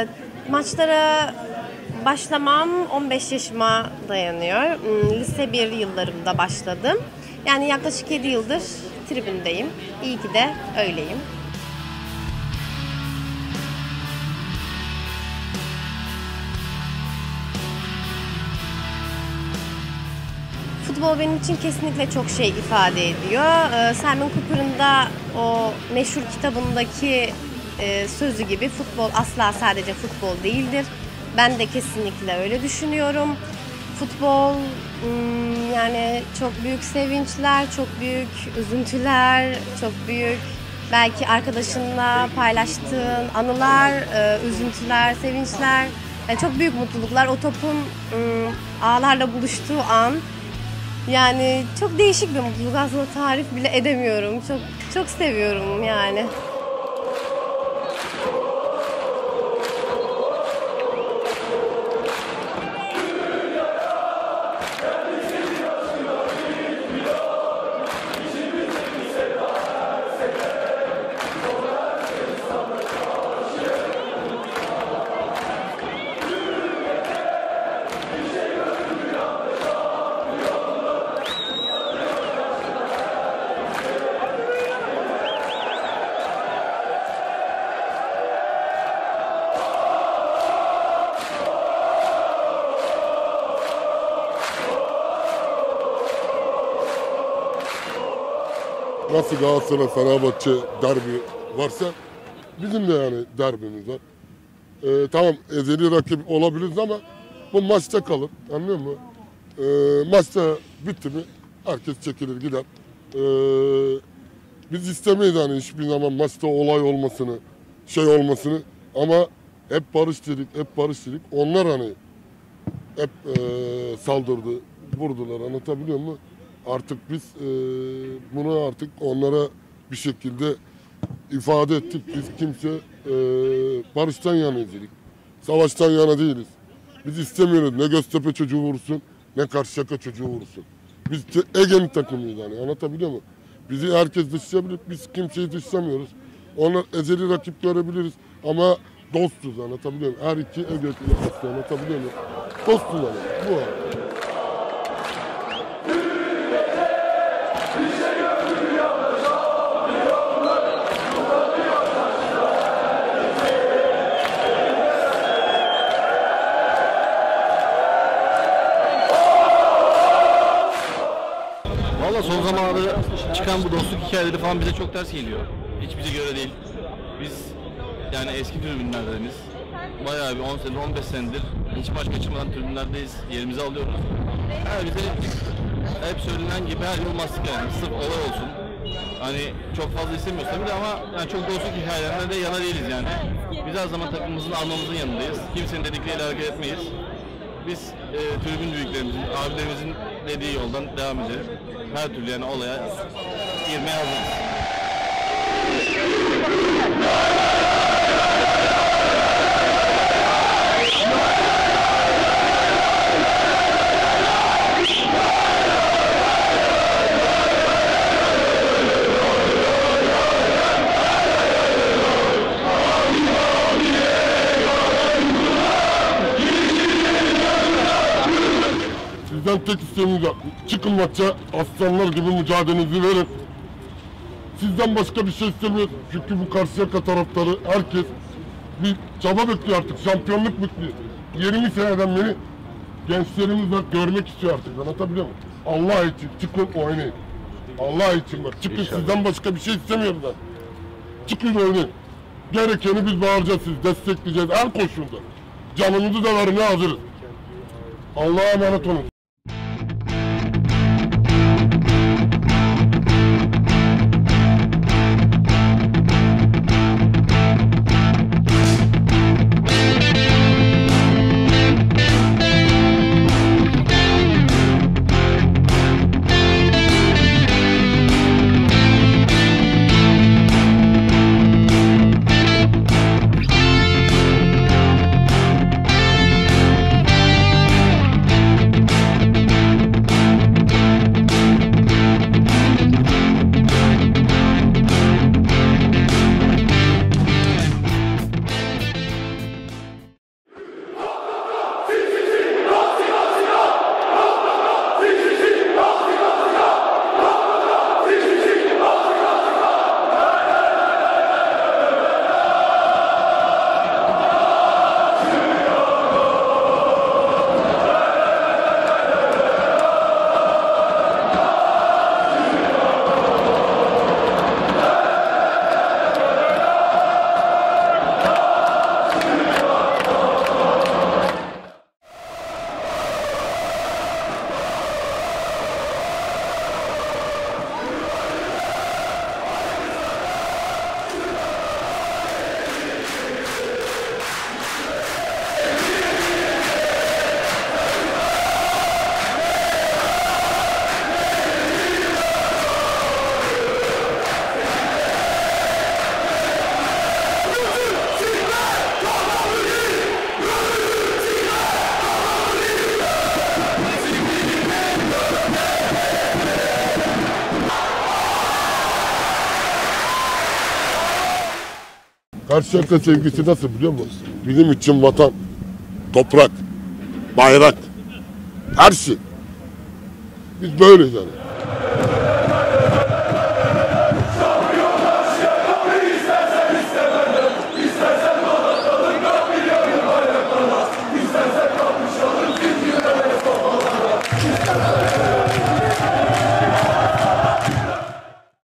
Maçlara başlamam 15 yaşıma dayanıyor. Lise 1 yıllarımda başladım. Yani yaklaşık 7 yıldır tribündeyim. İyi ki de öyleyim. Futbol benim için kesinlikle çok şey ifade ediyor. Simon Cooper'ın da o meşhur kitabındaki sözü gibi futbol asla sadece futbol değildir. Ben de kesinlikle öyle düşünüyorum. Futbol yani çok büyük sevinçler, çok büyük üzüntüler, çok büyük belki arkadaşınla paylaştığın anılar, üzüntüler, sevinçler. Yani çok büyük mutluluklar. O topun ağlarla buluştuğu an. Yani çok değişik bir mutluluk, aslında tarif bile edemiyorum. Çok seviyorum yani. Nasıl Galatasaray Fenerbahçe derbi varsa bizim de yani derbimiz var. Tamam ezeli rakip olabiliriz ama bu maçta kalır, anlıyor musun? Maçta bitti mi herkes çekilir gider. Biz istemeyiz hani hiçbir zaman maçta olay olmasını, şey olmasını ama hep barış dedik. Onlar hani hep saldırdı, vurdular, anlatabiliyor muyum? Artık biz bunu artık onlara bir şekilde ifade ettik. Biz kimse barıştan yanayız dedik. Savaştan yana değiliz. Biz istemiyoruz ne Göztepe çocuğu vursun ne Karşıyaka çocuğu vursun. Biz Ege'nin takımıyız yani, anlatabiliyor muyum? Bizi herkes dışlayabilir, biz kimseyi dışlamıyoruz. Onlar ezeli rakip görebiliriz ama dostuz, anlatabiliyor muyum? Her iki Ege yakası, anlatabiliyor muyum? Dostuz yani, bu var. Valla son zamanlarda çıkan bu dostluk hikayeleri falan bize çok ters geliyor. Hiç bize göre değil. Biz yani eski tribünlerdeniz. Bayağı bir 10 senedir, 15 senedir hiç maç kaçırmadan tribünlerdeyiz. Yerimizi alıyoruz. Yani bize hep söylenen gibi her yıl mastik yani. Sırf olay olsun. Hani çok fazla istemiyoruz tabii de ama yani çok dostluk hikayelerine de yana değiliz yani. Biz her zaman takımımızın, almamızın yanındayız. Kimsenin dedikleriyle hareket etmeyiz. Biz tribün büyüklerimizin, abilerimizin dediği yoldan devam edelim. Her türlü yani olaya girmeye hazırız. Sizden tek isteğimiz var. Çıkın maça, aslanlar gibi mücadelenizi verin. Sizden başka bir şey istemiyoruz. Çünkü bu Karşıyaka taraftarı herkes bir çaba bekliyor artık. Şampiyonluk bekliyor. 20 seneden beri gençlerimiz var, görmek istiyor artık. Anlatabiliyor muyum? Allah için çıkın oynayın. Allah için bak. Çıkın İnşallah. Sizden başka bir şey istemiyoruz ben. Çıkın oynayın. Gerekeni biz bağıracağız, siz destekleyeceğiz her koşulda. Canımızı da vermeye hazırız. Allah'a emanet olun. Erşen'le sevgisi nasıl biliyor musun? Bizim için vatan, toprak, bayrak, her şey. Biz böyleyiz yani.